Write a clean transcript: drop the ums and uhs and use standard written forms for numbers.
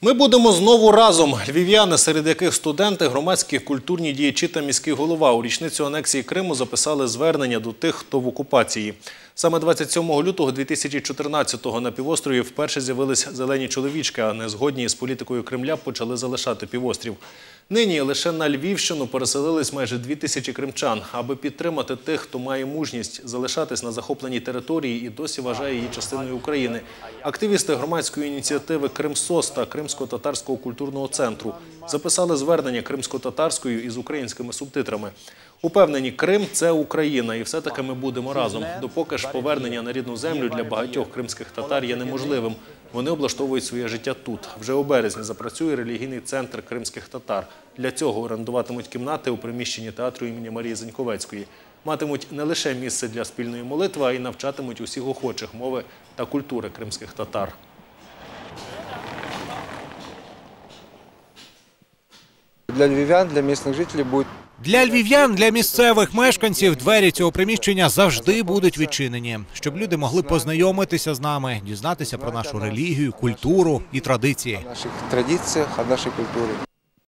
Ми будемо знову разом. Львів'яни, серед яких студенти, громадські, культурні діячі та міський голова, у річницю анексії Криму записали звернення до тих, хто в окупації. Саме 27 лютого 2014-го на півострові вперше з'явились зелені чоловічки, а не згодні з політикою Кремля почали залишати півострів. Нині лише на Львівщину переселились майже 2000 кримчан, аби підтримати тих, хто має мужність залишатись на захопленій території і досі вважає її частиною України. Активісти громадської ініціативи «Кримсос» та Кримсько-татарського культурного центру записали звернення кримсько-татарською із українськими субтитрами. Упевнені, Крим – це Україна, і все-таки ми будемо разом. Допоки ж повернення на рідну землю для багатьох кримських татар є неможливим. Вони облаштовують своє життя тут. Вже у березні запрацює релігійний центр кримських татар. Для цього орендуватимуть кімнати у приміщенні театру імені Марії Заньковецької. Матимуть не лише місце для спільної молитви, а й навчатимуть усіх охочих мови та культури кримських татар. Для львів'ян, для місцевих жителів буде... Для львів'ян, для місцевих мешканців двері цього приміщення завжди будуть відчинені, щоб люди могли познайомитися з нами, дізнатися про нашу релігію, культуру і традиції. О наших традиціях, о нашій культурі.